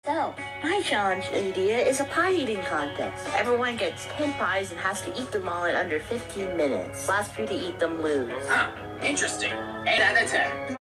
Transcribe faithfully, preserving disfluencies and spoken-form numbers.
So, my challenge idea is a pie eating contest. Everyone gets ten pies and has to eat them all in under fifteen minutes. Last few to eat them lose. Huh, interesting. eight out of ten.